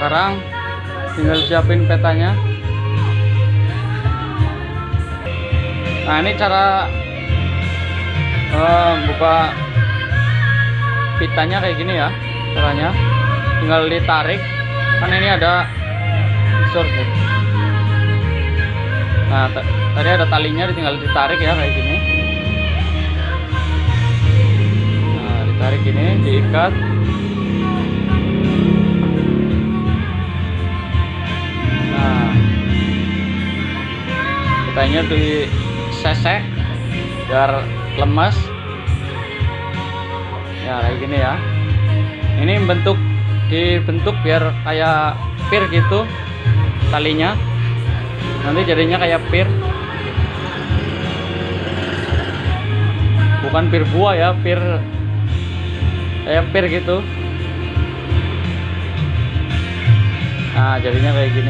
sekarang tinggal siapin petanya. Nah, ini cara buka pitanya kayak gini ya caranya. Tinggal ditarik, kan ini ada short. Nah, tadi ada talinya, tinggal ditarik ya kayak gini. Nah, ditarik gini, diikat. Nah, pitanya disesek biar lemas. Ya kayak gini ya. Ini dibentuk biar kayak pir gitu talinya. Nanti jadinya kayak pir. Bukan pir buah ya, pir kayak pir gitu. Nah, jadinya kayak gini.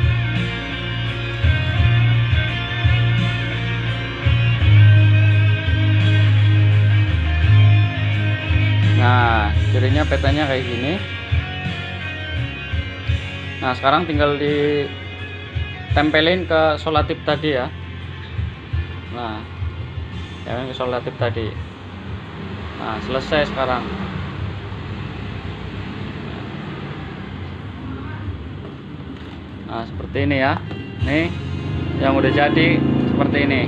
Nah, jadinya petanya kayak gini. Nah, sekarang tinggal ditempelin ke solatip tadi ya. Nah, ya ke solatip tadi. Nah, selesai sekarang. Nah, seperti ini ya. Nih, yang udah jadi seperti ini.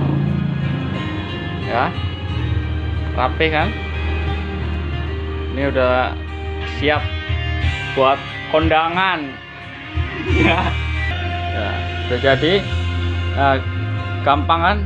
Ya. Rapi kan? Ini udah siap buat kondangan. Ya, udah jadi. Nah, gampang kan?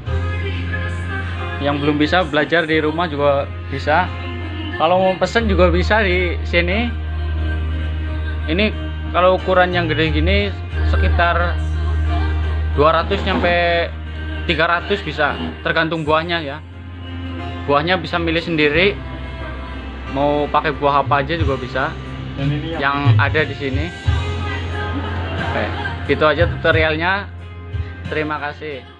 Yang belum bisa belajar di rumah juga bisa. Kalau mau pesen juga bisa di sini. Ini kalau ukuran yang gede gini sekitar 200 sampai 300 bisa, tergantung buahnya ya. Buahnya bisa milih sendiri. Mau pakai buah apa aja juga bisa. Dan ini yang ada di sini. Oke, gitu aja tutorialnya. Terima kasih.